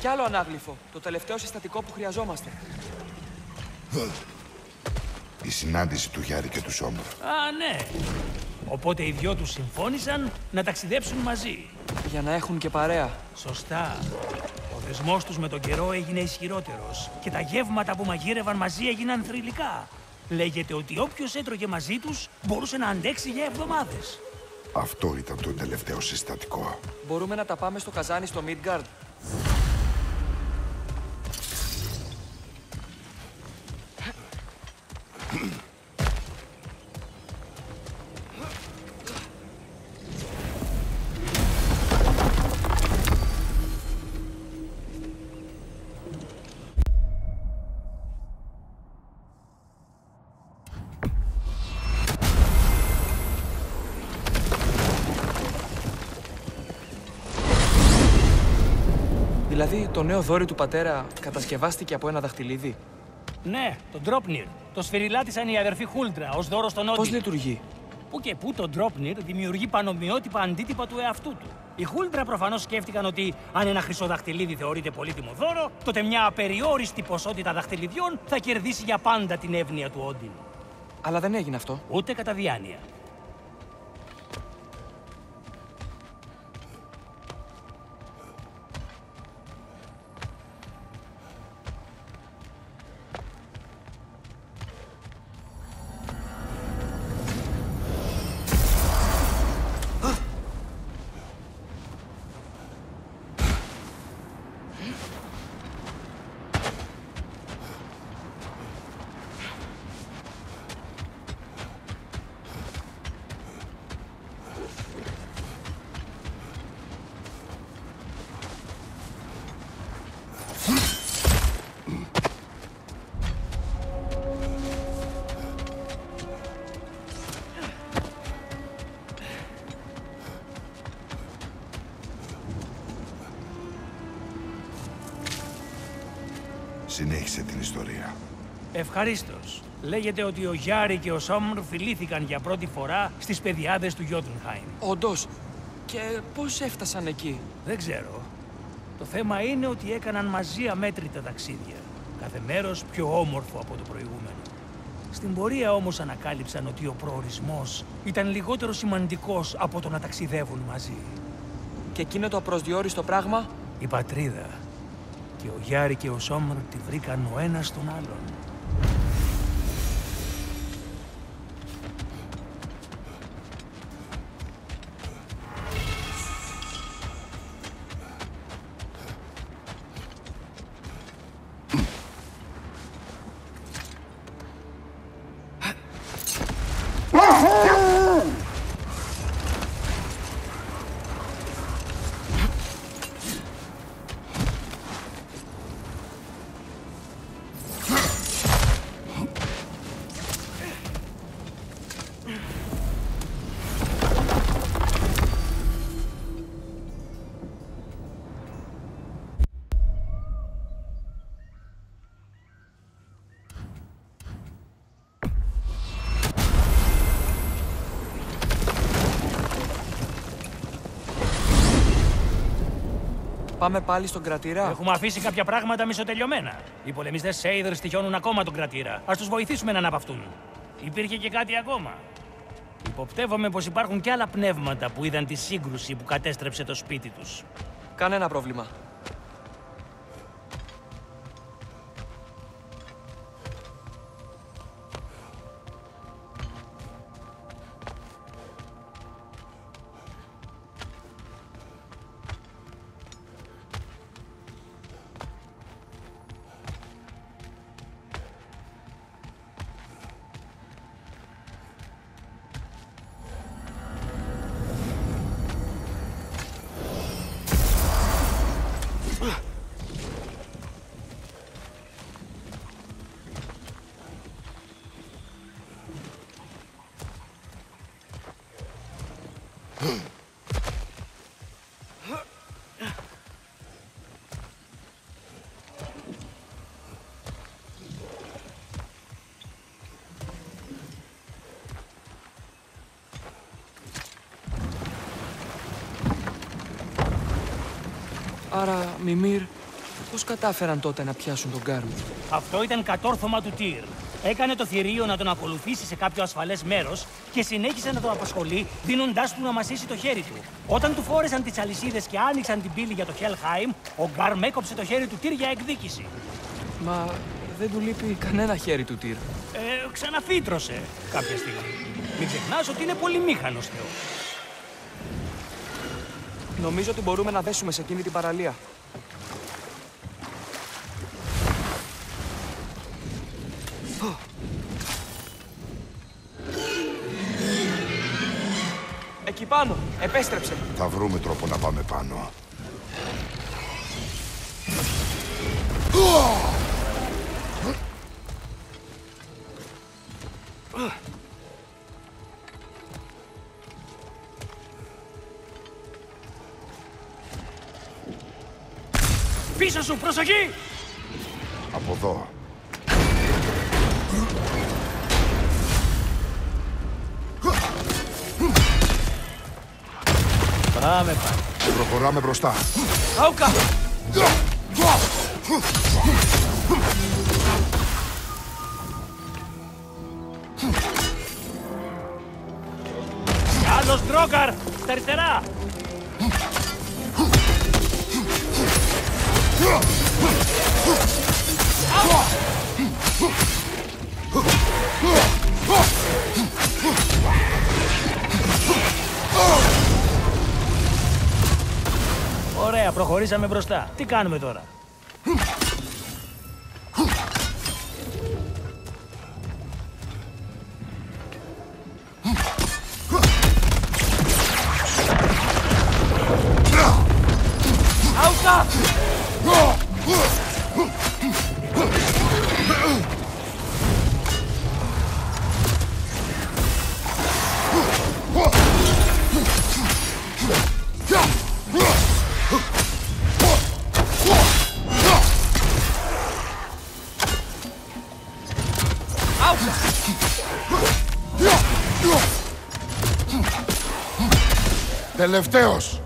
κι άλλο ανάγλυφο. Το τελευταίο συστατικό που χρειαζόμαστε. Η συνάντηση του Γιάρη και του Σόμρ. Α, ναι. Οπότε οι δυο τους συμφώνησαν να ταξιδέψουν μαζί. Για να έχουν και παρέα. Σωστά. Ο δεσμός τους με τον καιρό έγινε ισχυρότερος και τα γεύματα που μαγείρευαν μαζί έγιναν θρυλικά. Λέγεται ότι όποιος έτρωγε μαζί τους μπορούσε να αντέξει για εβδομάδες. Αυτό ήταν το τελευταίο συστατικό. Μπορούμε να τα πάμε στο καζάνι στο Midgard. Δηλαδή, το νέο δώρη του πατέρα κατασκευάστηκε από ένα δαχτυλίδι. Ναι, τον Ντρόπνιρ. Το σφυριλάτησαν οι αδερφοί Χούλτρα ως δώρο στον Όντιν. Πώς λειτουργεί? Πού και πού το Ντρόπνιρ δημιουργεί πανομοιότυπα αντίτυπα του εαυτού του. Οι Χούλτρα προφανώς σκέφτηκαν ότι αν ένα χρυσό δαχτυλίδι θεωρείται πολύτιμο δώρο, τότε μια απεριόριστη ποσότητα δαχτυλιδιών θα κερδίσει για πάντα την εύνοια του Όντιν. Αλλά δεν έγινε αυτό. Ούτε κατά διάνοια. Συνέχισε την ιστορία. Ευχαρίστως. Λέγεται ότι ο Γιάρη και ο Σόμρ φιλήθηκαν για πρώτη φορά στις πεδιάδες του Γιότουνχάιμ. Όντως. Και πώς έφτασαν εκεί? Δεν ξέρω. Το θέμα είναι ότι έκαναν μαζί αμέτρητα ταξίδια. Κάθε μέρος πιο όμορφο από το προηγούμενο. Στην πορεία όμως ανακάλυψαν ότι ο προορισμός ήταν λιγότερο σημαντικός από το να ταξιδεύουν μαζί. Και εκείνο το απροσδιόριστο πράγμα? Η πατρίδα. Και ο Γιάρη και ο Σόμρ τη βρήκαν ο ένας τον άλλον. Πάμε πάλι στον κρατήρα. Έχουμε αφήσει κάποια πράγματα μισοτελειωμένα. Οι πολεμιστές Σέιδρ στοιχιώνουν ακόμα τον κρατήρα. Ας τους βοηθήσουμε να αναπαυτούν. Υπήρχε και κάτι ακόμα. Υποπτεύομαι πως υπάρχουν και άλλα πνεύματα που είδαν τη σύγκρουση που κατέστρεψε το σπίτι τους. Κανένα πρόβλημα. Άρα, Μιμήρ, Πώς κατάφεραν τότε να πιάσουν τον Γκάρμ? Αυτό ήταν κατόρθωμα του Τυρ. Έκανε το θηρίο να τον ακολουθήσει σε κάποιο ασφαλές μέρος και συνέχισε να τον απασχολεί, δίνοντάς του να μασίσει το χέρι του. Όταν του φόρεσαν τις αλυσίδες και άνοιξαν την πύλη για το Χέλχαιμ, ο Γκάρμ έκοψε το χέρι του Τυρ για εκδίκηση. Μα δεν του λείπει κανένα χέρι του Τυρ. Ξαναφύτρωσε κάποια στιγμή. Μην ξεχνάς ότι είναι πολυμήχανος θεός. Νομίζω ότι μπορούμε να δέσουμε σε εκείνη την παραλία. Εκεί πάνω! Επέστρεψε! Θα βρούμε τρόπο να πάμε πάνω. Πίσω σου, προσοχή! Από εδώ. Πάμε πάλι. Προχωράμε μπροστά. Άουκα! Άλλος Ντρόγκαρ! Στα αριστερά! Ωραία, προχωρήσαμε μπροστά. Τι κάνουμε τώρα? Άουκα! Τελευταίος!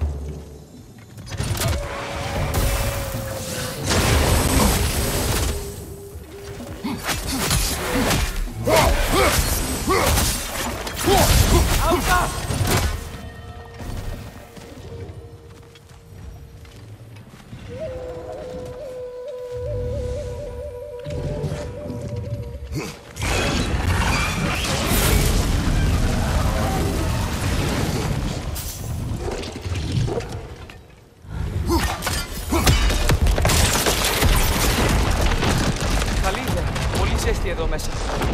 Καλή ιδέα. Πολύ ζέστη εδώ μέσα.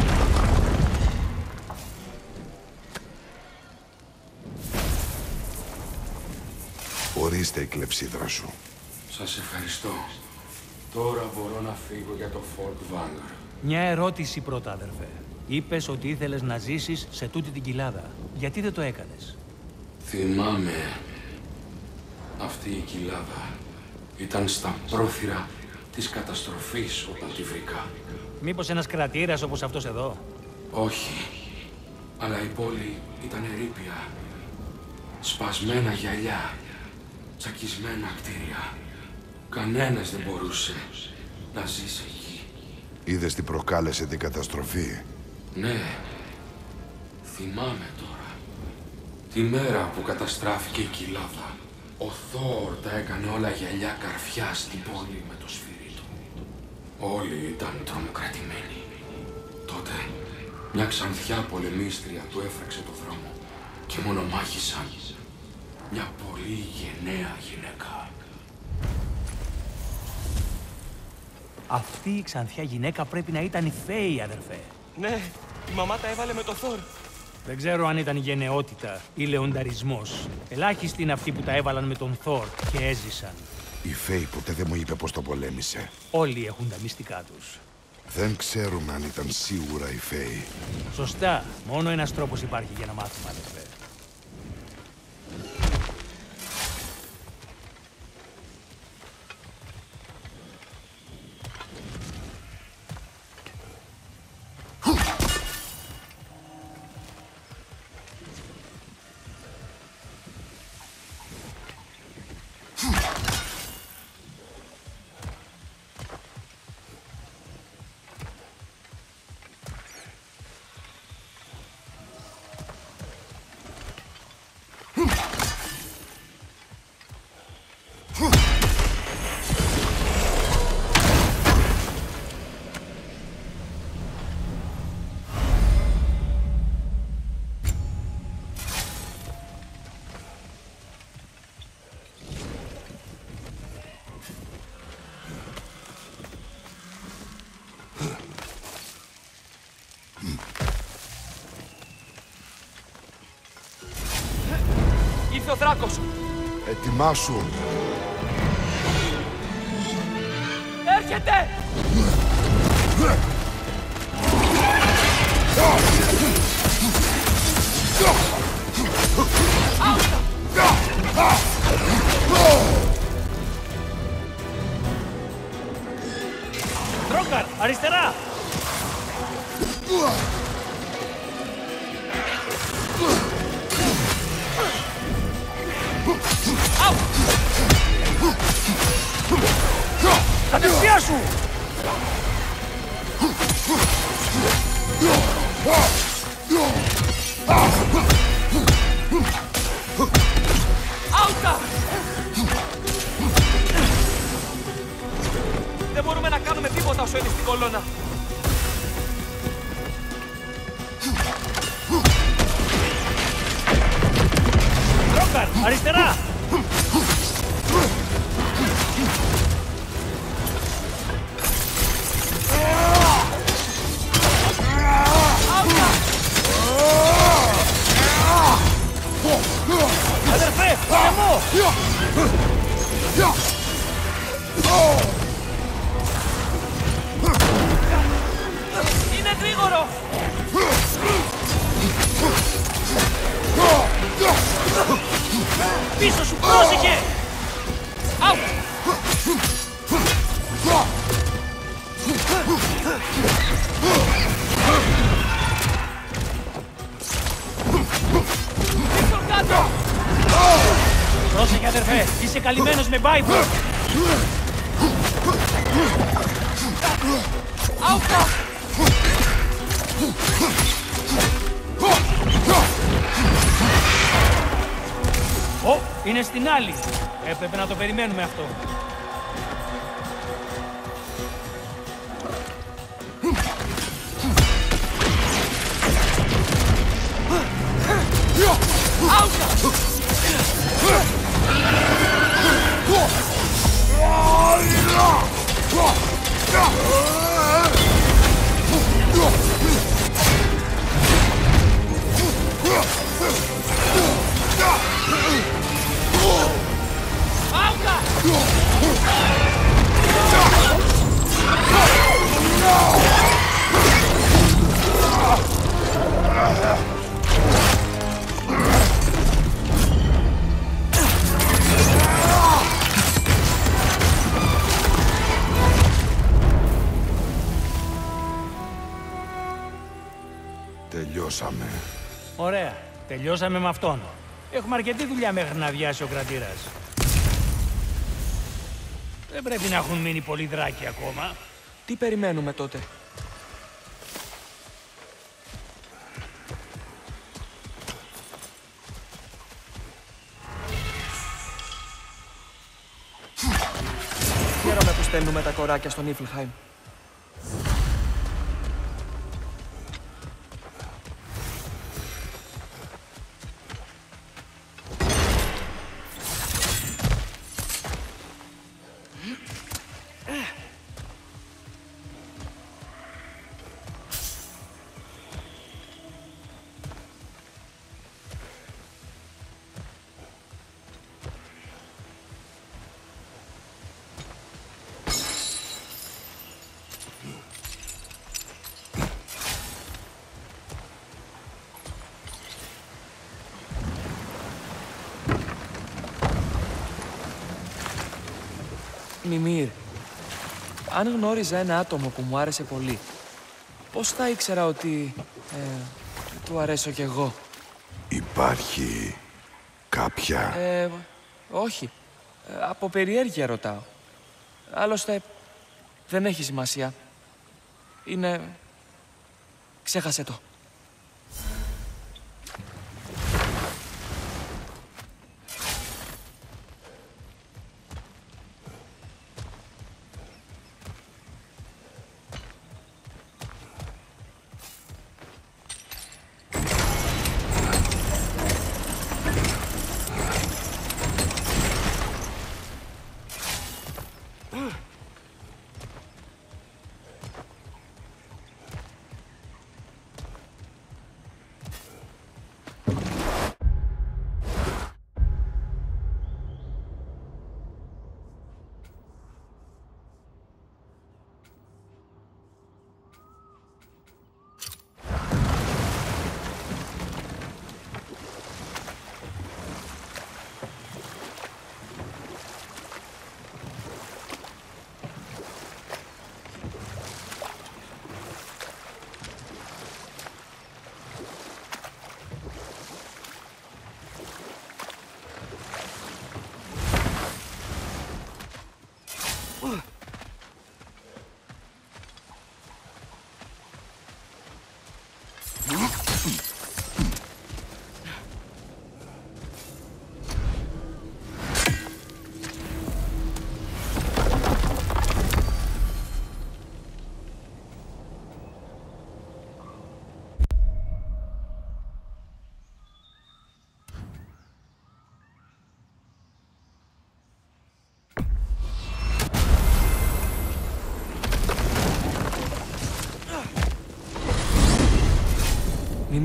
Ορίστε η κλεψίδρα σου. Σας ευχαριστώ. Τώρα μπορώ να φύγω για το Fort Vanguard. Μια ερώτηση πρώτα, αδερφέ. Είπες ότι ήθελες να ζήσεις σε τούτη την κοιλάδα. Γιατί δεν το έκανες? Θυμάμαι... Αυτή η κοιλάδα ήταν στα πρόθυρα της καταστροφής όταν τη βρήκα. Μήπως ένας κρατήρας όπως αυτός εδώ? Όχι, αλλά η πόλη ήταν ερείπια. Σπασμένα γυαλιά, τσακισμένα κτίρια. Κανένας δεν μπορούσε να ζήσει εκεί. Είδες τι προκάλεσε την καταστροφή? Ναι, θυμάμαι τώρα. Τη μέρα που καταστράφηκε η κοιλάδα. Ο Θόρ τα έκανε όλα γυαλιά καρφιά στην πόλη με το σφυρί του. Όλοι ήταν τρομοκρατημένοι. Τότε μια ξανθιά πολεμίστρια του έφραξε το δρόμο και μονομάχησαν μια πολύ γενναία γυναίκα. Αυτή η ξανθιά γυναίκα πρέπει να ήταν η Φέη, αδερφέ. Ναι, η μαμά τα έβαλε με το Θόρ. Δεν ξέρω αν ήταν γενναιότητα ή λεονταρισμός. Ελάχιστοι είναι αυτοί που τα έβαλαν με τον Θόρ και έζησαν. Η Φέη ποτέ δεν μου είπε πως το πολέμησε. Όλοι έχουν τα μυστικά τους. Δεν ξέρουμε αν ήταν σίγουρα η Φέη. Σωστά. Μόνο ένας τρόπος υπάρχει για να μάθουμε, αδερφέ. ήρθε ο Δράκος! Ετοιμάσου! Έρχεται! Τρόκαρ, αριστερά! Κατευθεία σου! Άουτα! Δεν μπορούμε να κάνουμε τίποτα όσο είναι στην κολόνα. Τρόκαρ, αριστερά! Αδερφέ, πολεμό! Είναι γρήγορο! Πίσω σου, πρόσεχε! Αου! Πίσω κάτω! Πρόσεχε, αδερφέ, είσαι καλυμμένος με Viper! Άουτα! Ω, είναι στην άλλη! Έπρεπε να το περιμένουμε αυτό. Τελειώσαμε. Ωραία. Τελειώσαμε με αυτόν. Έχουμε αρκετή δουλειά μέχρι να αδειάσει ο κρατήρας. Δεν πρέπει να έχουν μείνει πολλοί δράκοι ακόμα. Τι περιμένουμε τότε? Χαίρομαι που στέλνουμε τα κοράκια στον Νίφλχαϊμ. Μιμήρ, αν γνώριζα ένα άτομο που μου άρεσε πολύ, πώς θα ήξερα ότι του αρέσω κι εγώ? Υπάρχει κάποια... Όχι. Από περιέργεια ρωτάω. Άλλωστε, δεν έχει σημασία. Είναι... Ξέχασε το.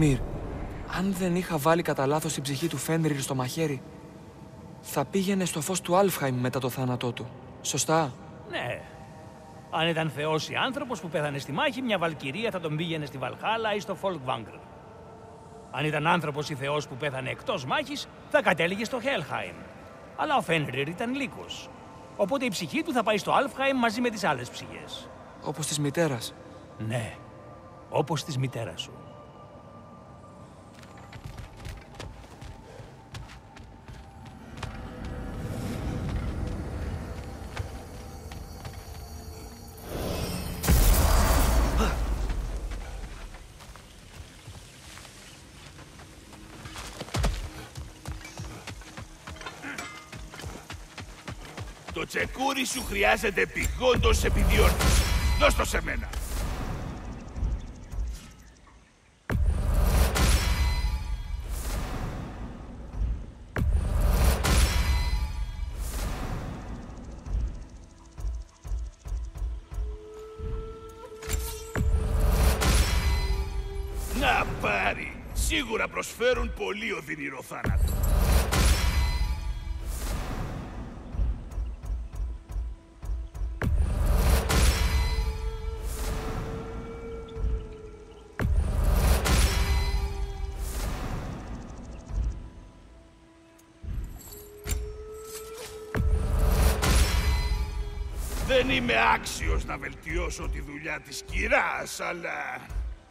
Μυρ, αν δεν είχα βάλει κατά λάθος την ψυχή του Φένριρ στο μαχαίρι, θα πήγαινε στο φως του Άλφχαϊμ μετά το θάνατό του. Σωστά? Ναι. Αν ήταν θεός ή άνθρωπος που πέθανε στη μάχη, μια βαλκυρία θα τον πήγαινε στη Βαλχάλα ή στο Φολκβάγκρ. Αν ήταν άνθρωπος ή θεός που πέθανε εκτός μάχης, θα κατέληγε στο Χέλχαϊμ. Αλλά ο Φένριρ ήταν λύκος. Οπότε η ψυχή του θα πάει στο Άλφχαϊμ μαζί με τις άλλες ψυχές. Όπως της μητέρας. Ναι, όπως της μητέρας σου. Το τσεκούρι σου χρειάζεται πηγόντως επιδιόρθωση. Δώσ' το σε μένα. Να πάρει. Σίγουρα προσφέρουν πολύ οδυνηρό θάνατο. Δεν είμαι άξιος να βελτιώσω τη δουλειά της κυράς, αλλά...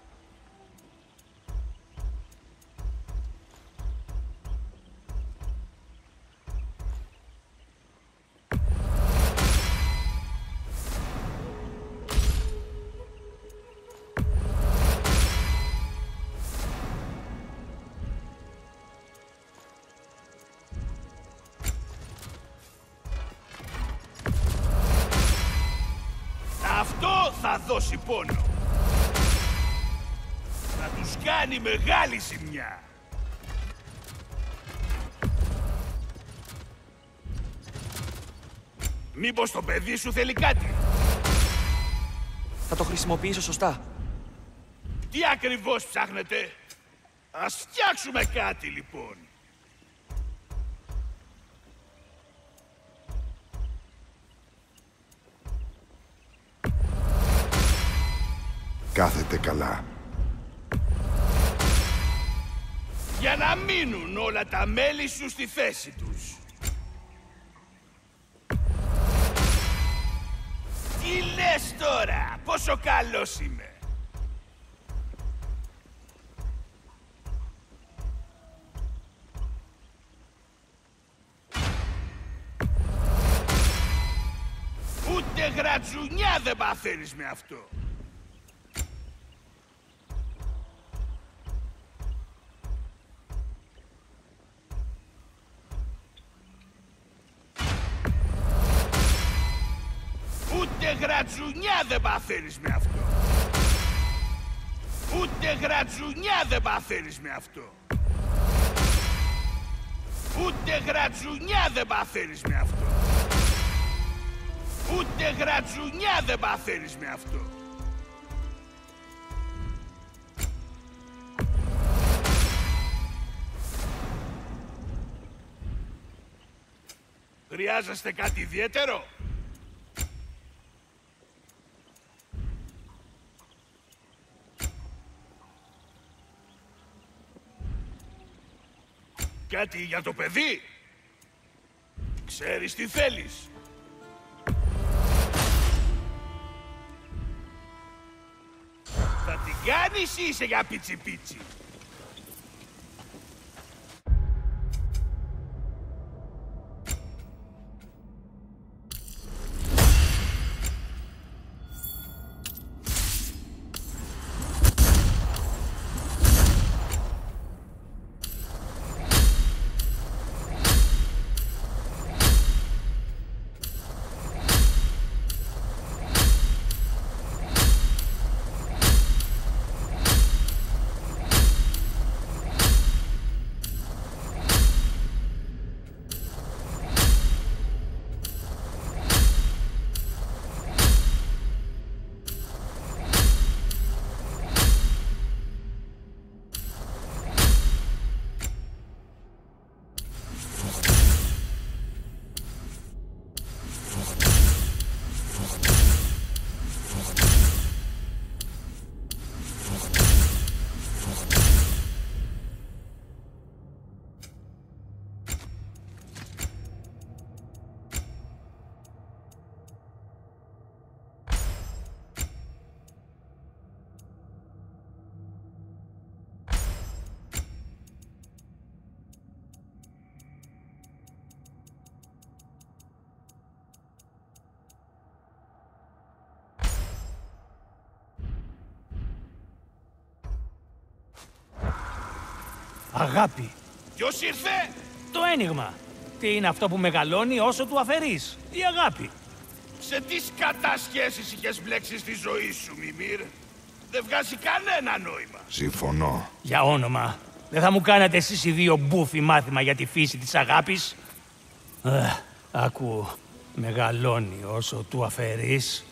Αυτό θα δώσει πόνο. Θα τους κάνει μεγάλη ζημιά. Μήπως το παιδί σου θέλει κάτι? Θα το χρησιμοποιήσω σωστά. Τι ακριβώς ψάχνετε? Ας φτιάξουμε κάτι λοιπόν. Κάθεται καλά. Για να μείνουν όλα τα μέλη σου στη θέση τους. Τι λες τώρα? Πόσο καλός είμαι. Ούτε γρατζουνιά δεν παθαίνεις με αυτό. Ούτε γρατζουνιά δεν παθαίνεις με αυτό. Ούτε γρατζουνιά δεν παθαίνεις με αυτό. Ούτε γρατζουνιά δεν παθαίνεις με αυτό. Ούτε γρατζουνιά δεν παθαίνεις με αυτό. Χρειάζεστε κάτι ιδιαίτερο? Κάτι για το παιδί? Ξέρεις τι θέλεις? Θα την κάνεις ή είσαι για πιτσι-πιτσι? Αγάπη. Ποιος ήρθε? Το ένιγμα. Τι είναι αυτό που μεγαλώνει όσο του αφαιρείς? Η αγάπη. Σε τι σκατά σχέσεις είχες μπλέξει στη ζωή σου, Μιμήρ? Δεν βγάζει κανένα νόημα. Συμφωνώ. Για όνομα. Δεν θα μου κάνατε εσείς οι δύο μπούφι μάθημα για τη φύση της αγάπης? Άκου. Μεγαλώνει όσο του αφαιρείς.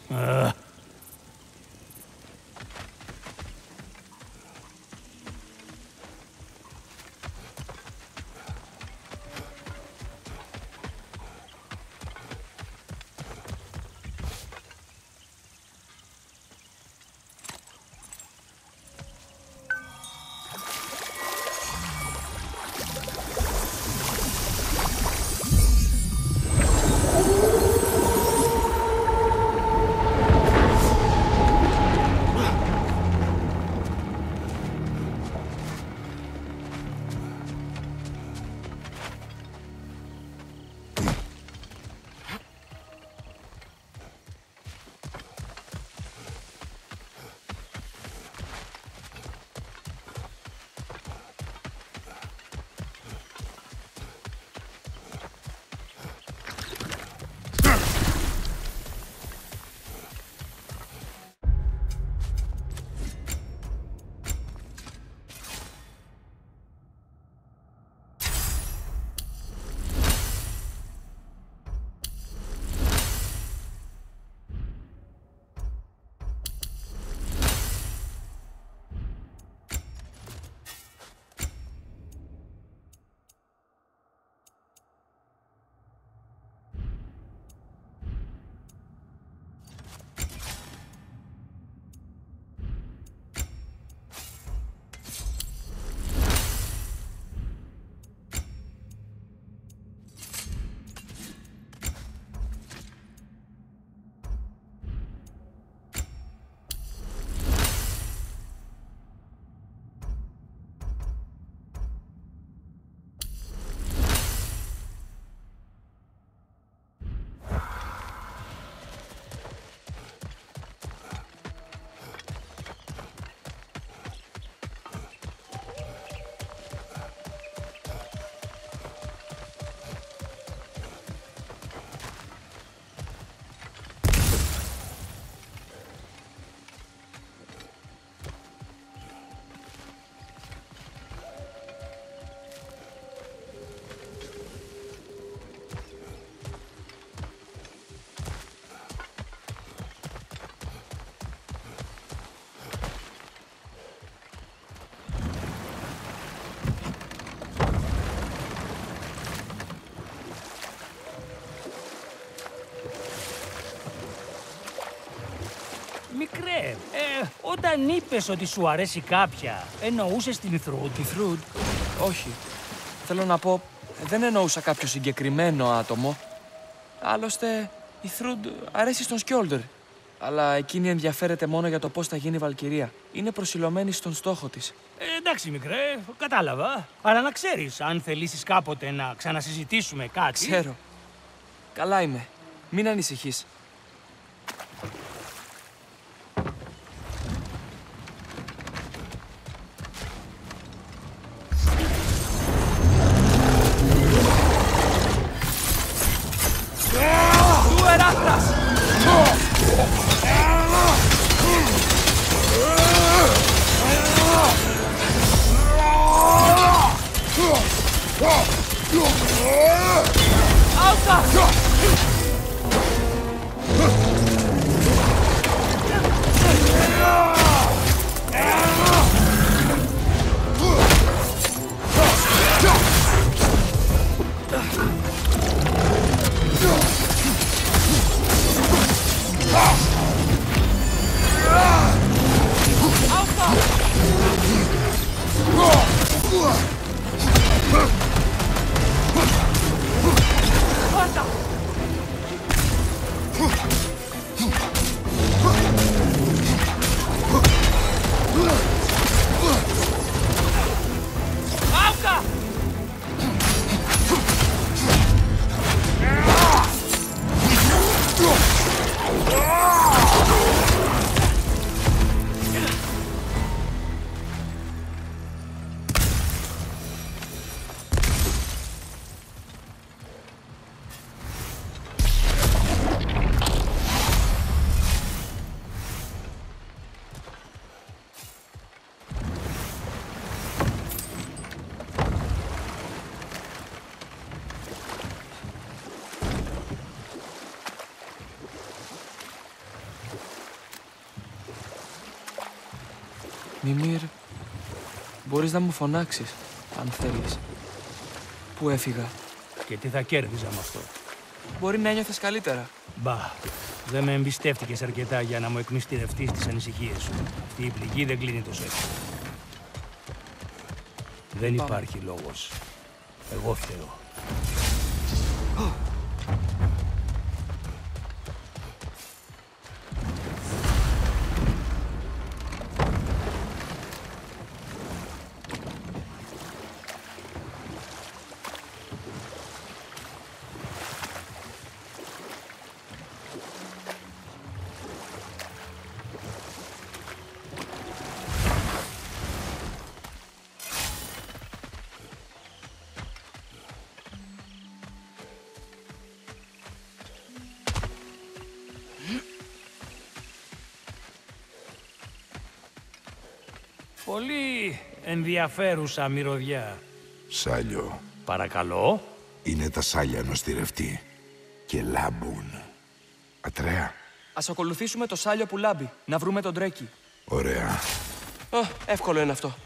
Μικρέ, όταν είπες ότι σου αρέσει κάποια, εννοούσες την Ithrood? Τη Θρούντ? Όχι. Θέλω να πω, δεν εννοούσα κάποιο συγκεκριμένο άτομο. Άλλωστε, η Θρούντ αρέσει στον Σκιόλτερ. Αλλά εκείνη ενδιαφέρεται μόνο για το πώς θα γίνει Βαλκυρία. Είναι προσιλωμένη στον στόχο της. Εντάξει, μικρέ, κατάλαβα. Αλλά να ξέρεις, αν θελήσεις κάποτε να ξανασυζητήσουμε κάτι... Ξέρω. Καλά είμαι. Μην ανησυχείς. Του Εράστρας! Alta! Μιμήρ, μπορείς να μου φωνάξεις, αν θέλεις. Πού έφυγα. Και τι θα κέρδιζα με αυτό? Μπορεί να ένιωθες καλύτερα. Μπα, δεν με εμπιστεύτηκες αρκετά για να μου εκμυστηρευτείς τις ανησυχίες σου. Αυτή η πληγή δεν κλείνει τόσο εύκολα. Δεν υπάρχει λόγος. Εγώ φταίω. Πολύ ενδιαφέρουσα μυρωδιά. Σάλιο. Παρακαλώ. Είναι τα σάλια ενός θηρευτή. Και λάμπουν. Ατρέα. Ας ακολουθήσουμε το σάλιο που λάμπει, να βρούμε τον Τρέκι. Ωραία. Εύκολο είναι αυτό.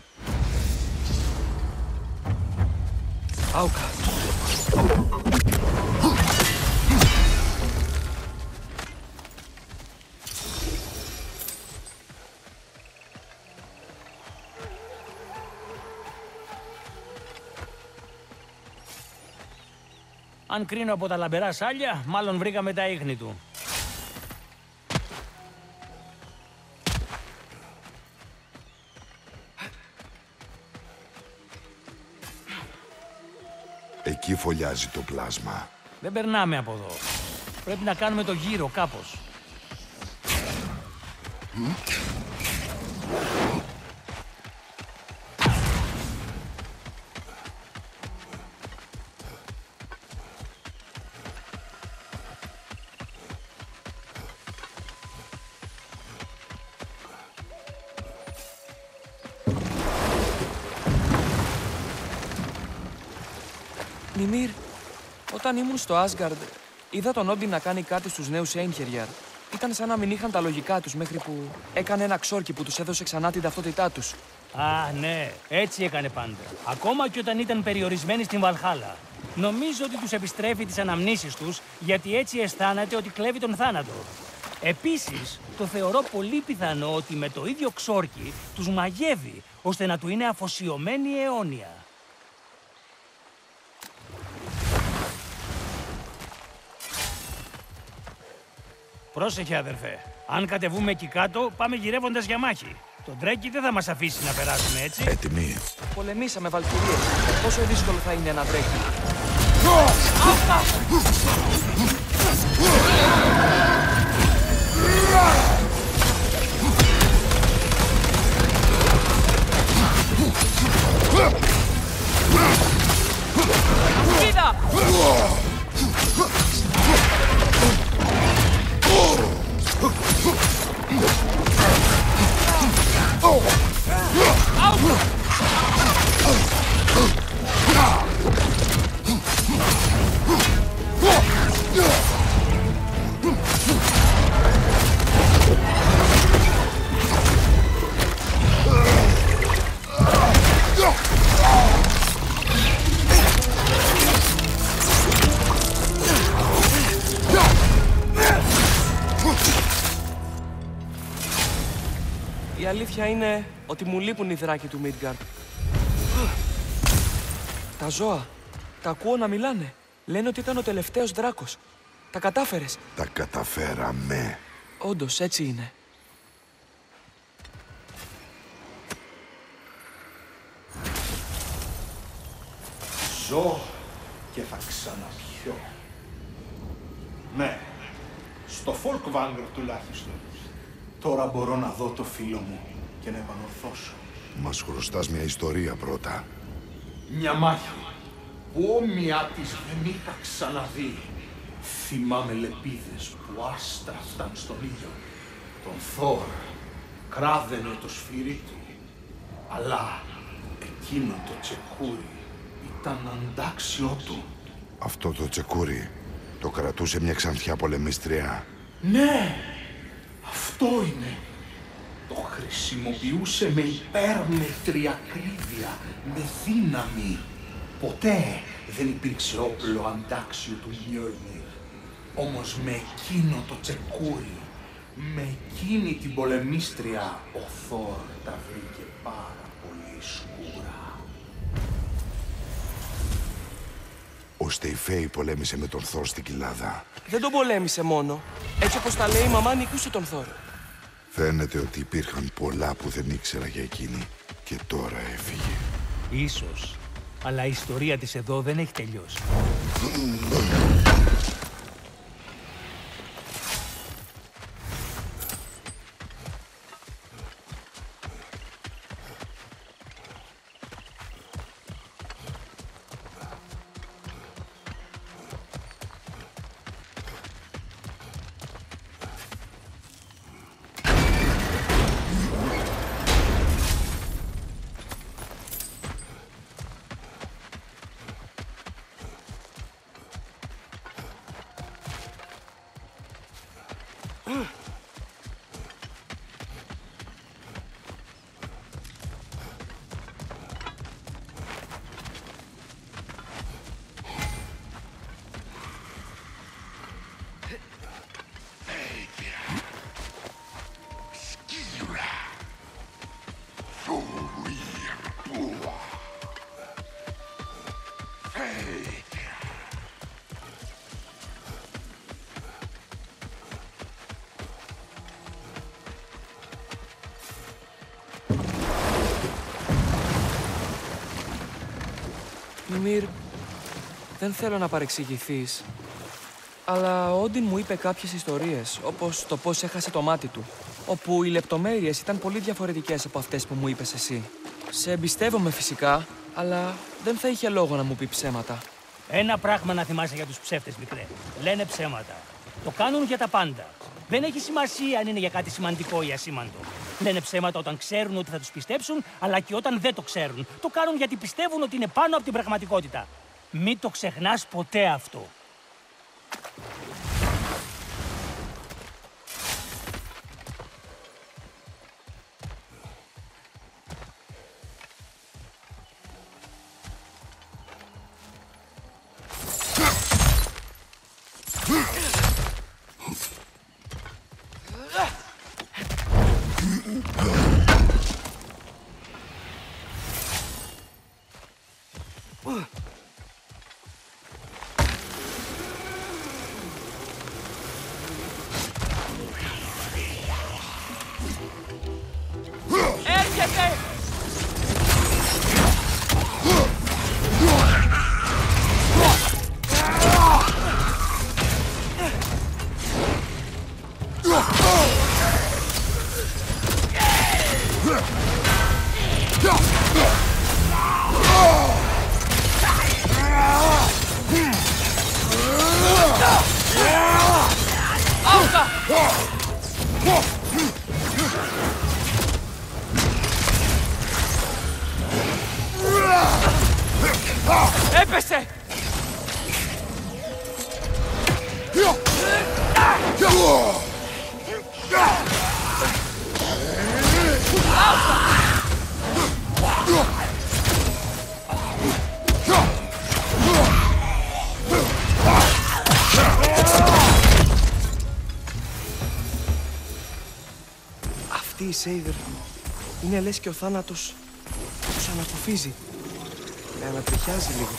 Άουκα. Αν κρίνω από τα λαμπερά σάλια, μάλλον βρήκαμε τα ίχνη του. Εκεί φωλιάζει το πλάσμα. Δεν περνάμε από εδώ. Πρέπει να κάνουμε το γύρο κάπως. Μιμήρ, όταν ήμουν στο Άσγκαρντ, είδα τον Όντιν να κάνει κάτι στους νέους Έινχεριαρ. Ήταν σαν να μην είχαν τα λογικά τους μέχρι που έκανε ένα ξόρκι που τους έδωσε ξανά την ταυτότητά τους. Α, ναι, έτσι έκανε πάντα. Ακόμα και όταν ήταν περιορισμένοι στην Βαλχάλα. Νομίζω ότι τους επιστρέφει τις αναμνήσεις τους, γιατί έτσι αισθάνεται ότι κλέβει τον θάνατο. Επίσης, το θεωρώ πολύ πιθανό ότι με το ίδιο ξόρκι τους μαγεύει, ώστε να του είναι αφοσιωμένοι αιώνια. Πρόσεχε, αδερφέ. Αν κατεβούμε εκεί κάτω, πάμε γυρεύοντας για μάχη. Το Τρέκι δεν θα μας αφήσει να περάσουμε, έτσι. Έτοιμοι. Πολεμήσαμε βαλκυρίες. Πόσο δύσκολο θα είναι ένα Τρέκι. Κοίτα! Η αλήθεια είναι ότι μου λείπουν οι δράκοι του Μίτγκαρντ. Τα ζώα. Τα ακούω να μιλάνε. Λένε ότι ήταν ο τελευταίος δράκος. Τα κατάφερες. Τα καταφέραμε. Όντως, έτσι είναι. Ζω και θα ξαναπιώ. Ναι, στο Folkvanger τουλάχιστον. Τώρα μπορώ να δω το φίλο μου και να επανορθώσω. Μας χρωστάς μια ιστορία πρώτα. Μια μάχη που όμοιά της δεν είχα ξαναδεί. Θυμάμαι λεπίδες που άστραφταν στον ήλιο. Τον Θόρ κράδαινε το σφυρί του. Αλλά εκείνο το τσεκούρι ήταν αντάξιό του. Αυτό το τσεκούρι το κρατούσε μια ξανθιά πολεμίστρια. Ναι, αυτό είναι. Το χρησιμοποιούσε με υπέρμετρη ακρίβεια, με δύναμη. Ποτέ δεν υπήρξε όπλο αντάξιο του Μιόλνιρ. Όμως με εκείνο το τσεκούρι, με εκείνη την πολεμίστρια, ο Θόρ τα βρήκε πάρα πολύ σκούρα. Ο Στεϊφέη πολέμησε με τον Θόρ στην Κοιλάδα. Δεν τον πολέμησε μόνο. Έτσι όπως τα λέει η μαμά, νικούσε τον Θόρ. Φαίνεται ότι υπήρχαν πολλά που δεν ήξερα για εκείνη και τώρα έφυγε. Ίσως, αλλά η ιστορία της εδώ δεν έχει τελειώσει. Μιμήρ, δεν θέλω να παρεξηγηθείς, αλλά ο Όντιν μου είπε κάποιες ιστορίες, όπως το πώς έχασε το μάτι του, όπου οι λεπτομέρειες ήταν πολύ διαφορετικές από αυτές που μου είπες εσύ. Σε εμπιστεύομαι φυσικά, αλλά δεν θα είχε λόγο να μου πει ψέματα. Ένα πράγμα να θυμάσαι για τους ψεύτες, μικρέ. Λένε ψέματα. Το κάνουν για τα πάντα. Δεν έχει σημασία αν είναι για κάτι σημαντικό ή ασήμαντο. Λένε ψέματα όταν ξέρουν ότι θα τους πιστέψουν, αλλά και όταν δεν το ξέρουν. Το κάνουν γιατί πιστεύουν ότι είναι πάνω από την πραγματικότητα. Μην το ξεχνάς ποτέ αυτό. Έρχεται! Έπεσε! Αυτή η Σέιδερ είναι λες και ο θάνατος τους ανακουφίζει. Με ανατριχιάζει λίγο.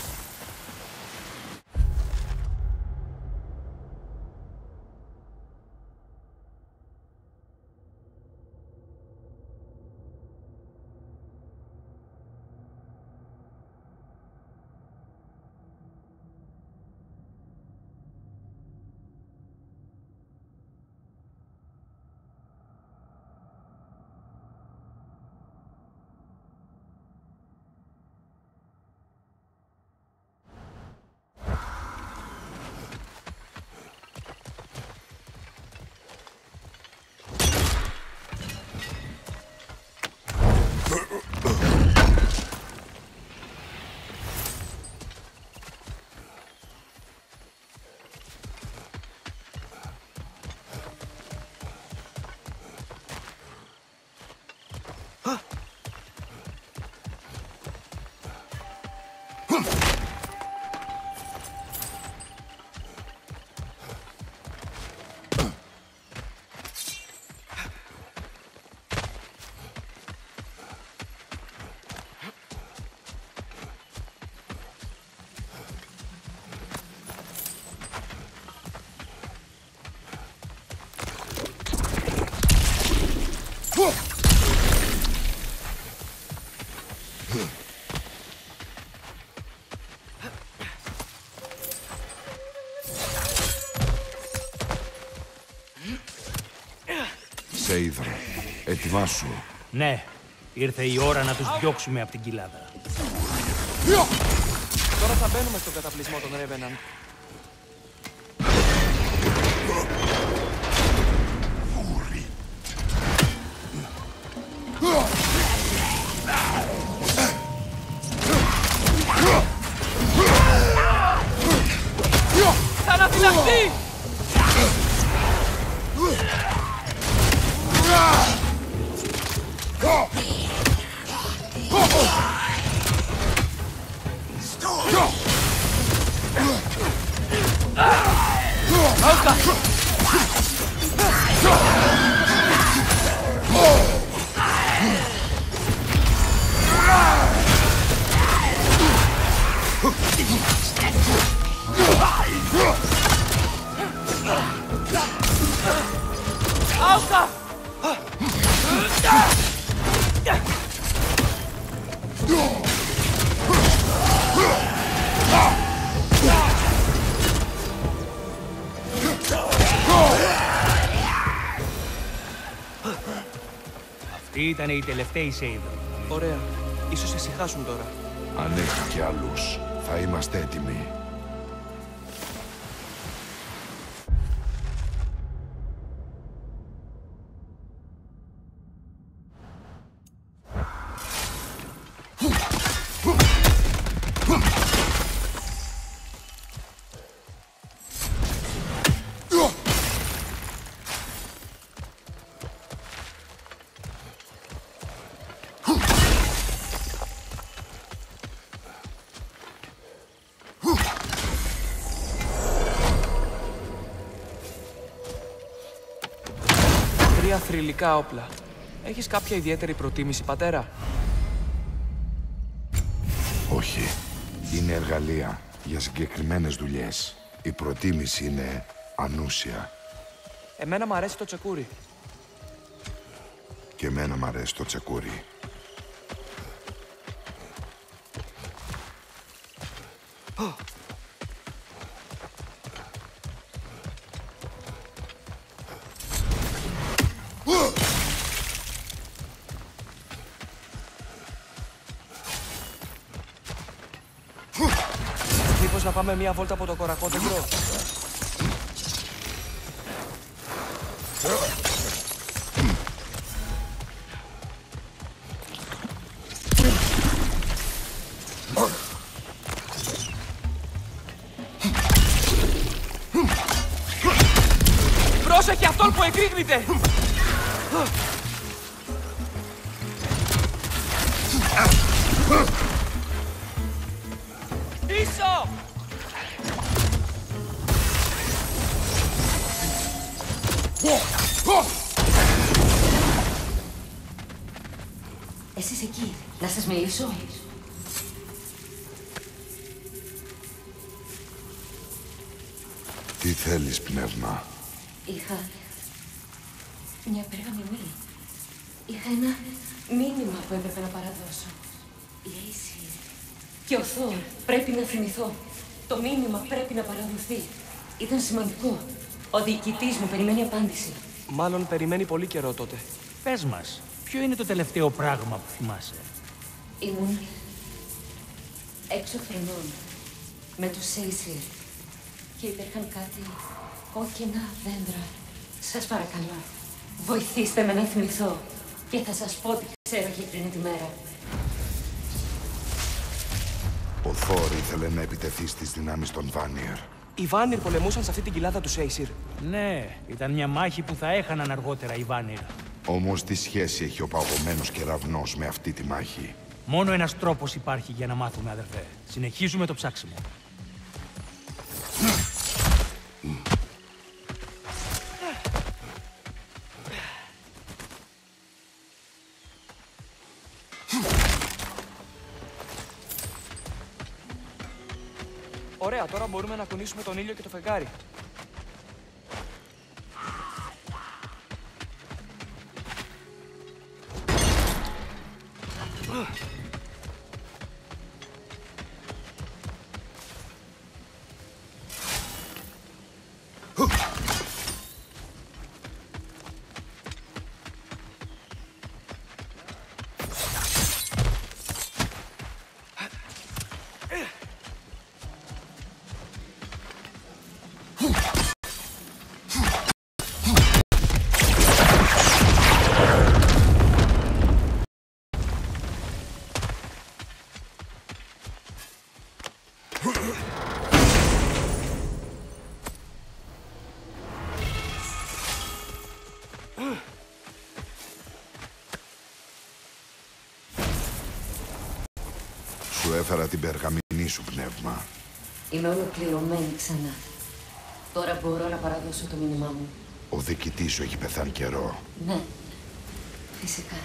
Σέιδρ, ετοιμάσου. Ναι, ήρθε η ώρα να τους διώξουμε από την κοιλάδα. Τώρα θα μπαίνουμε στον καταπλησμό των Revenant. Θα αναφυλαχθεί! Άουσκα! Αυτοί ήταν οι τελευταίοι Σέιδρ. Ωραία. Ίσως ησυχάσουν τώρα. Αν έχει κι άλλους, θα είμαστε έτοιμοι. Τρία θρυλικά όπλα. Έχεις κάποια ιδιαίτερη προτίμηση, πατέρα? Όχι. Είναι εργαλεία για συγκεκριμένες δουλειές. Η προτίμηση είναι ανούσια. Εμένα μου αρέσει το τσεκούρι. Και εμένα μ' αρέσει το τσεκούρι. Μήπως να πάμε μία βόλτα από το κορακόδεντρο? Πρόσεχε αυτόν που εκρήγνεται! Πίσω! Εσείς εκεί, να σας μιλήσω. Τι θέλεις, πνεύμα? Είχα μια περγαμηνή. Είχα ένα μήνυμα που έπρεπε να παραδώσω. Η Aesir και ο Θόρ πρέπει να θυμηθώ. Το μήνυμα πρέπει να παραδοθεί. Ήταν σημαντικό. Ο διοικητής μου περιμένει απάντηση. Μάλλον περιμένει πολύ καιρό τότε. Πες μας, ποιο είναι το τελευταίο πράγμα που θυμάσαι? Ήμουν έξω φρενών με τους Aesir και υπήρχαν κάτι κόκκινα δέντρα. Σας παρακαλώ, βοηθήστε με να θυμηθώ και θα σας πω τι ξέρω για εκείνη τη μέρα. Ο Θόρ ήθελε να επιτεθεί στις δυνάμεις των Βάνιερ. Οι Βάνιρ πολεμούσαν σε αυτή την κοιλάδα του Aesir. Ναι, ήταν μια μάχη που θα έχαναν αργότερα οι Βάνιρ. Όμως τι σχέση έχει ο παγωμένος κεραυνός με αυτή τη μάχη? Μόνο ένας τρόπος υπάρχει για να μάθουμε, αδερφέ. Συνεχίζουμε το ψάξιμο. Ωραία, τώρα μπορούμε να κουνήσουμε τον ήλιο και το φεγγάρι. έφερα την περγαμηνή σου πνεύμα. Είμαι ολοκληρωμένη ξανά. Τώρα μπορώ να παραδώσω το μήνυμά μου. Ο διοικητής σου έχει πεθάνει καιρό. Ναι, φυσικά.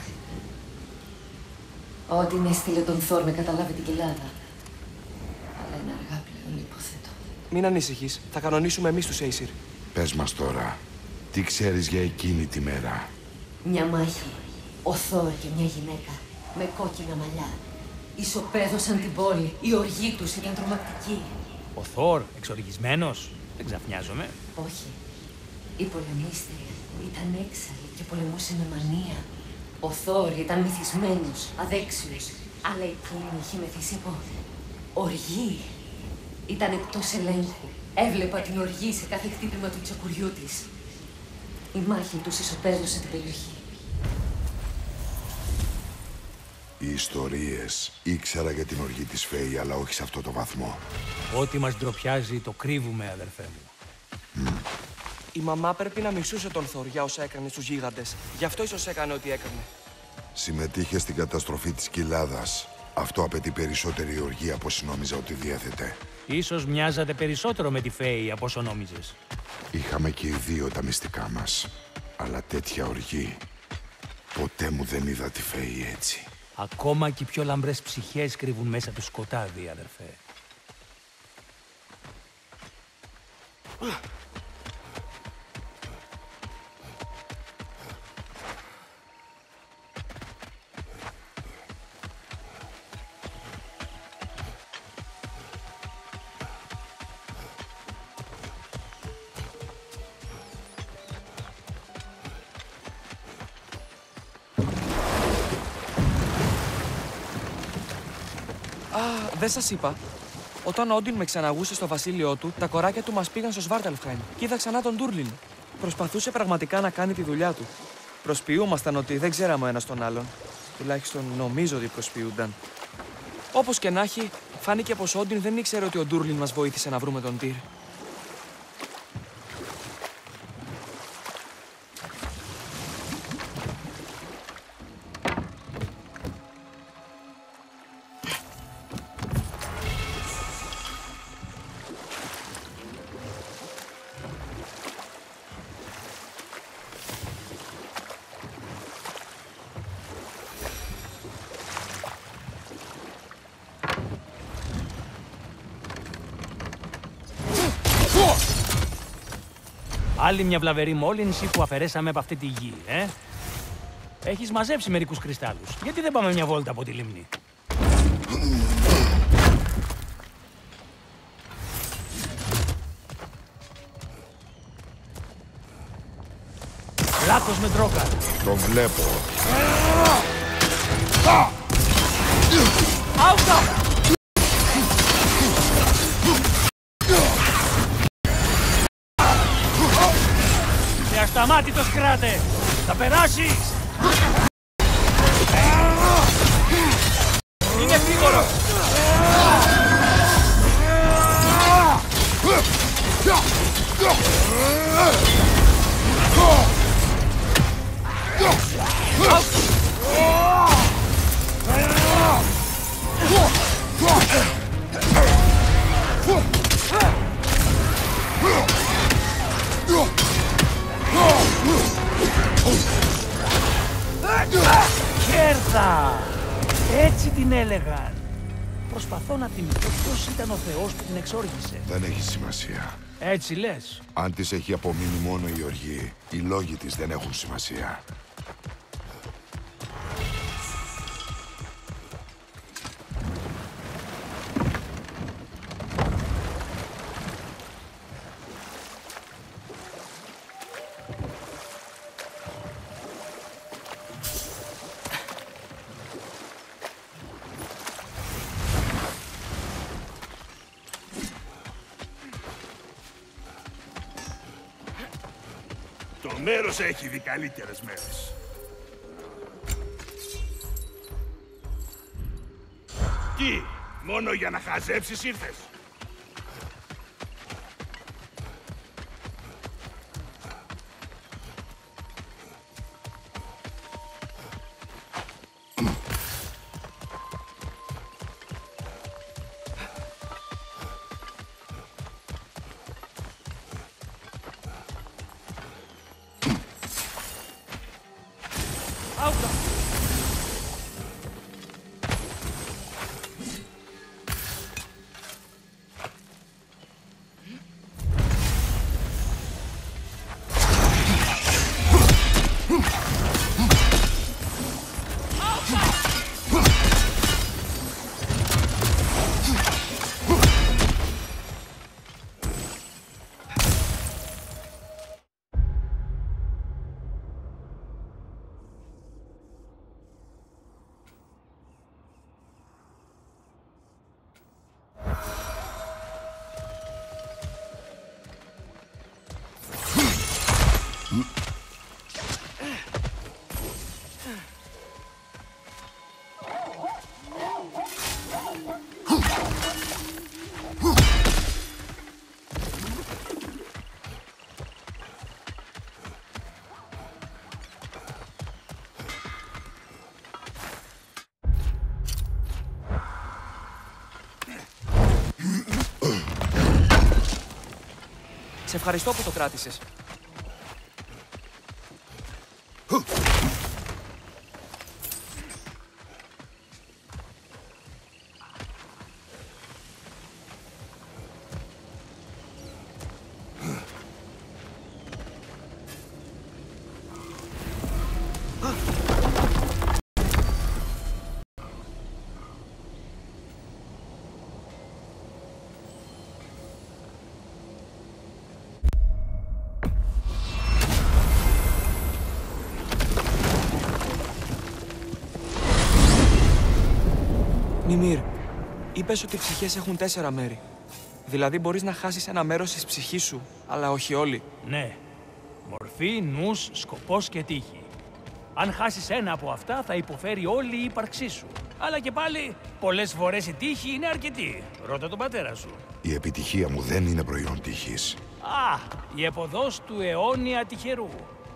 Ό,τι με έστειλε τον Θόρ με καταλάβει την κοιλάδα. Αλλά είναι αργά πλέον, υποθέτω. Μην ανησυχείς. Θα κανονίσουμε εμείς τους Aesir. Πες μας τώρα, τι ξέρεις για εκείνη τη μέρα? Μια μάχη. Ο Θόρ και μια γυναίκα. Με κόκκινα μαλλιά. Ισοπαίδωσαν την πόλη. Η οργή τους ήταν τρομακτική. Ο Θόρ, εξοργισμένος. Δεν ξαφνιάζομαι. Όχι. Η πολεμίστρια ήταν έξαλλη και πολεμούσε με μανία. Ο Θόρ ήταν μυθισμένος, αδέξιος. Αλλά εκείνη είχε μεθύσει από οργή. Ήταν εκτός ελέγχου. Έβλεπα την οργή σε κάθε χτύπημα του τσακουριού της. Η μάχη τους ισοπαίδωσε την περιοχή. Οι ιστορίες ήξερα για την οργή της Φέη, αλλά όχι σε αυτό το βαθμό. Ό,τι μας ντροπιάζει το κρύβουμε, αδερφέ μου. Η μαμά πρέπει να μισούσε τον Θόρ για όσα έκανε στους γίγαντες. Γι' αυτό ίσως έκανε ό,τι έκανε. Συμμετείχε στην καταστροφή της κοιλάδας. Αυτό απαιτεί περισσότερη οργή από όσοι νόμιζα ότι διέθετε. Ίσως μοιάζατε περισσότερο με τη Φέη από όσο νόμιζες. Είχαμε και οι δύο τα μυστικά μας. Αλλά τέτοια οργή, ποτέ μου δεν είδα τη Φέη έτσι. Ακόμα και οι πιο λαμπρές ψυχές κρύβουν μέσα του σκοτάδι, αδερφέ. Δεν σας είπα. Όταν ο Όντιν με ξαναγούσε στο βασίλειό του, τα κοράκια του μας πήγαν στο Σβάρταλφχάιμ και είδα ξανά τον Ντούρλιν. Προσπαθούσε πραγματικά να κάνει τη δουλειά του. Προσποιούμασταν ότι δεν ξέραμε ο ένας τον άλλον. Τουλάχιστον νομίζω ότι προσποιούνταν. Όπως και να έχει, φάνηκε πως ο Όντιν δεν ήξερε ότι ο Ντούρλιν μας βοήθησε να βρούμε τον Τυρ. Άλλη μια βλαβερή μόλυνση που αφαιρέσαμε από αυτή τη γη, Έχεις μαζέψει μερικούς κρυστάλλους. Γιατί δεν πάμε μια βόλτα από τη λίμνη? Λάκκος με τρόκα. Το βλέπω. Άουτα! Ασταμάτητος, κράτε! Θα περάσεις! Είναι γρήγορο! Κέρδα! Έτσι την έλεγαν. Προσπαθώ να θυμηθώ ποιος ήταν ο Θεός που την εξόργησε. Δεν έχει σημασία. Έτσι λες. Αν της έχει απομείνει μόνο η οργή, οι λόγοι της δεν έχουν σημασία. Το μέρος έχει δει καλύτερες μέρες. Τι, μόνο για να χαζέψεις ήρθες? Άουτα! Σε ευχαριστώ που το κράτησες. Μιμήρ, είπες ότι οι ψυχές έχουν 4 μέρη. Δηλαδή μπορείς να χάσεις ένα μέρος της ψυχής σου, αλλά όχι όλη. Ναι. Μορφή, νους, σκοπός και τύχη. Αν χάσεις ένα από αυτά, θα υποφέρει όλη η ύπαρξή σου. Αλλά και πάλι, πολλές φορές η τύχη είναι αρκετή. Ρώτα τον πατέρα σου. Η επιτυχία μου δεν είναι προϊόν τύχης. Α, η επωδός του αιώνια τυχερού.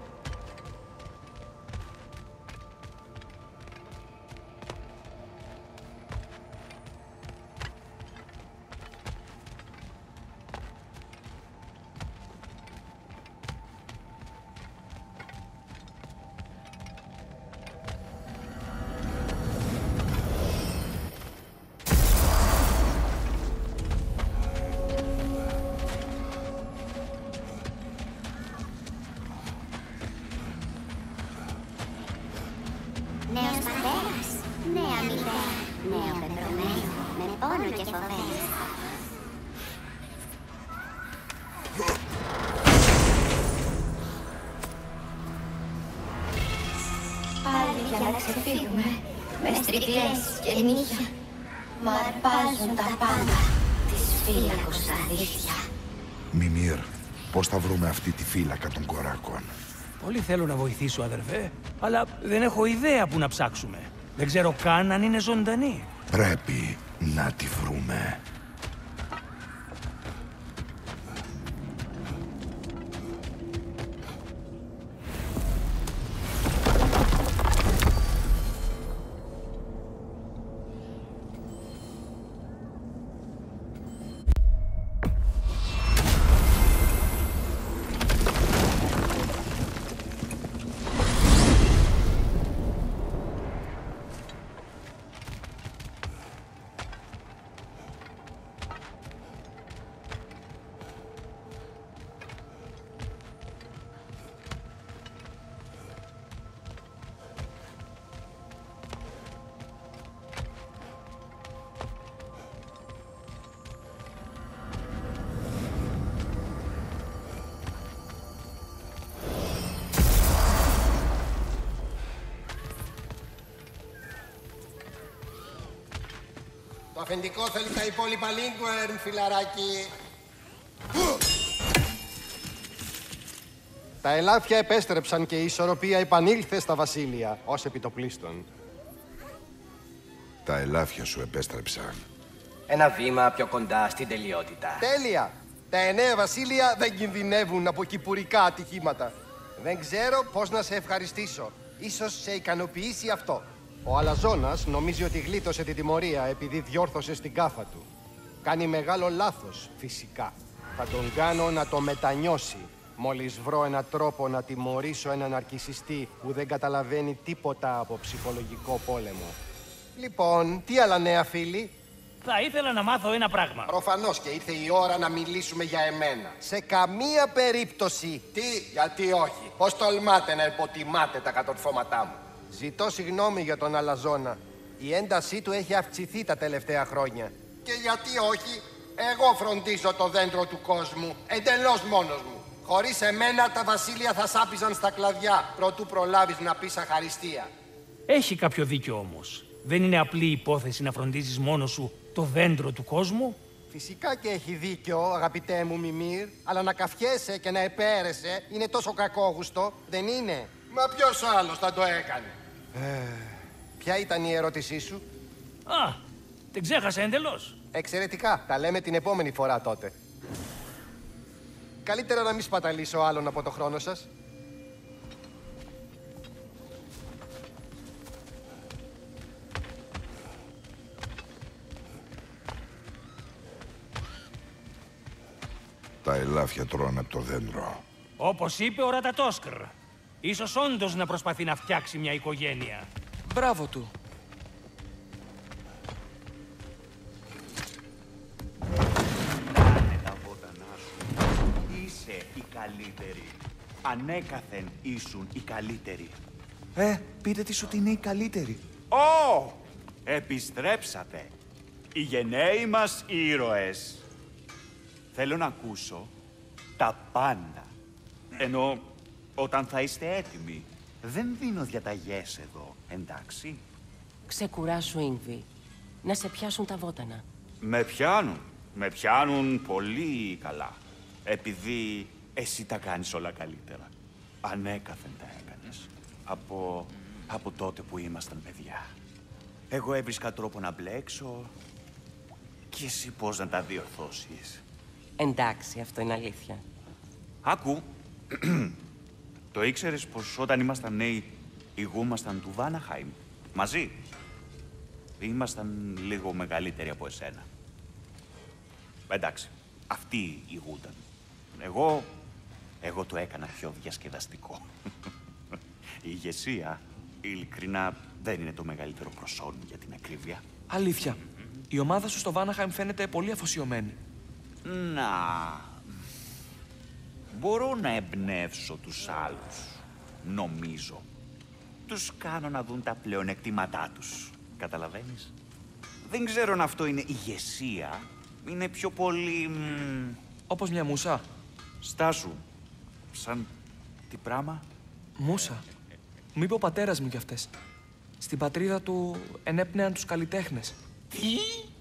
Νέος πατέρας, νέα μητέρα, νέο πεπρωμένο, με πόνο και φοβές. Πάλι για να ξεφύγουμε, με στριφιές και νύχια, μου αρπάζουν τα πάντα, τις φύλακος στα δίχτυα. Μιμήρ, πώς θα βρούμε αυτή τη φύλακα των κοράκων? Πολύ θέλω να βοηθήσω, αδερφέ, αλλά δεν έχω ιδέα που να ψάξουμε. Δεν ξέρω καν αν είναι ζωντανή. Πρέπει να τη βρούμε. Το αφεντικό θέλει τα υπόλοιπα Linguern, φιλαράκι. Τα ελάφια επέστρεψαν και η ισορροπία επανήλθε στα βασίλεια, ως επιτοπλίστων. Τα ελάφια σου επέστρεψαν. Ένα βήμα πιο κοντά στην τελειότητα. Τέλεια! Τα 9 βασίλεια δεν κινδυνεύουν από κυπουρικά ατυχήματα. Δεν ξέρω πώς να σε ευχαριστήσω. Ίσως σε ικανοποιήσει αυτό. Ο Αλαζόνας νομίζει ότι γλίτωσε την τιμωρία επειδή διόρθωσε στην κάφα του. Κάνει μεγάλο λάθος, φυσικά. Θα τον κάνω να το μετανιώσει. Μόλις βρω έναν τρόπο να τιμωρήσω έναν αρκισιστή που δεν καταλαβαίνει τίποτα από ψυχολογικό πόλεμο. Λοιπόν, τι άλλα νέα, φίλοι? Θα ήθελα να μάθω ένα πράγμα. Προφανώς και ήρθε η ώρα να μιλήσουμε για εμένα. Σε καμία περίπτωση. Τι, γιατί όχι? Πώς τολμάτε να υποτιμάτε τα κατορθώματά μου? Ζητώ συγγνώμη για τον Αλαζόνα. Η έντασή του έχει αυξηθεί τα τελευταία χρόνια. Και γιατί όχι? Εγώ φροντίζω το δέντρο του κόσμου, εντελώς μόνος μου. Χωρίς εμένα τα βασίλεια θα σάπιζαν στα κλαδιά, προτού προλάβεις να πεις αχαριστία. Έχει κάποιο δίκιο όμως. Δεν είναι απλή υπόθεση να φροντίζεις μόνος σου το δέντρο του κόσμου. Φυσικά και έχει δίκιο, αγαπητέ μου Μιμήρ, αλλά να καφιέσαι και να επέρεσαι είναι τόσο κακόγουστο, δεν είναι? Μα ποιος άλλος θα το έκανε? Ποια ήταν η ερώτησή σου? Α, την ξέχασα εντελώς. Εξαιρετικά, τα λέμε την επόμενη φορά τότε. Καλύτερα να μην σπαταλήσω άλλον από το χρόνο σας. Τα ελάφια τρώνε από το δέντρο. Όπως είπε ο Ρατατόσκρ. Ίσως όντως να προσπαθεί να φτιάξει μια οικογένεια. Μπράβο του. Κάνε τα βότανά σου. Είσαι η καλύτερη. Ανέκαθεν ήσουν η καλύτερη. Πείτε της ότι είναι η καλύτερη. Ω! Επιστρέψατε. Οι γενναίοι μας ήρωες. Θέλω να ακούσω τα πάντα. Ενώ όταν θα είστε έτοιμοι, δεν δίνω διαταγές εδώ, εντάξει? Ξεκουράσου, Ίνγκβι. Να σε πιάσουν τα βότανα. Με πιάνουν πολύ καλά. Επειδή εσύ τα κάνεις όλα καλύτερα. Ανέκαθεν τα έκανες. Από τότε που ήμασταν παιδιά. Εγώ έβρισκα τρόπο να μπλέξω και εσύ πώς να τα διορθώσεις. Εντάξει, αυτό είναι αλήθεια. Άκου, το ήξερες πως όταν ήμασταν νέοι ηγούμασταν του Βάναχαϊμ μαζί? Ήμασταν λίγο μεγαλύτεροι από εσένα. Εντάξει, αυτοί ηγούνταν. Εγώ το έκανα πιο διασκεδαστικό. Η ηγεσία, ειλικρινά, δεν είναι το μεγαλύτερο προσόν για την ακρίβεια. Αλήθεια. Η ομάδα σου στο Βάναχαϊμ φαίνεται πολύ αφοσιωμένη. Να... Μπορώ να εμπνεύσω τους άλλους, νομίζω. Τους κάνω να δουν τα πλεονεκτήματά τους. Καταλαβαίνεις? Δεν ξέρω αν αυτό είναι ηγεσία. Είναι πιο πολύ... Όπως μια μούσα. Στάσου. Σαν... τι πράγμα? Μούσα. Μου είπε ο πατέρας μου κι αυτές. Στην πατρίδα του ενέπνεαν τους καλλιτέχνες. Τι?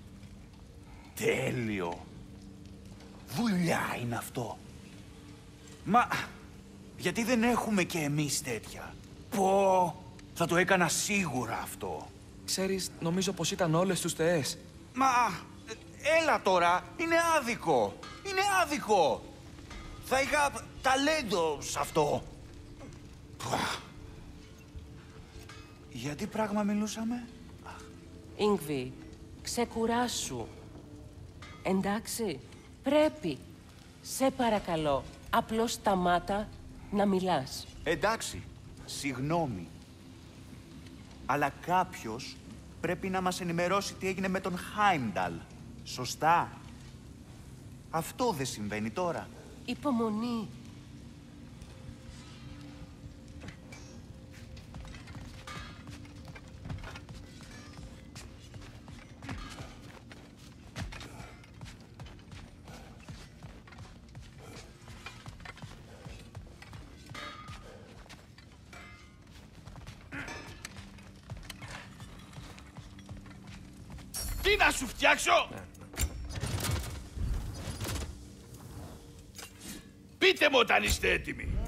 Τέλειο. Δουλειά είναι αυτό. Μα... γιατί δεν έχουμε κι εμείς τέτοια? Πω... θα το έκανα σίγουρα αυτό. Ξέρεις, νομίζω πως ήταν όλες τους θεές. Μα... έλα τώρα, είναι άδικο. Είναι άδικο. Θα είχα ταλέντο σε αυτό. Για τι πράγμα μιλούσαμε? Ίνγκβι, ξεκουράσου. Εντάξει, πρέπει. Σε παρακαλώ, απλώς σταμάτα να μιλάς. Εντάξει, συγγνώμη. Αλλά κάποιος πρέπει να μας ενημερώσει τι έγινε με τον Χάιμνταλ. Σωστά? Αυτό δεν συμβαίνει τώρα. Υπομονή. Τι να σου φτιάξω! Πείτε μου όταν είστε έτοιμοι.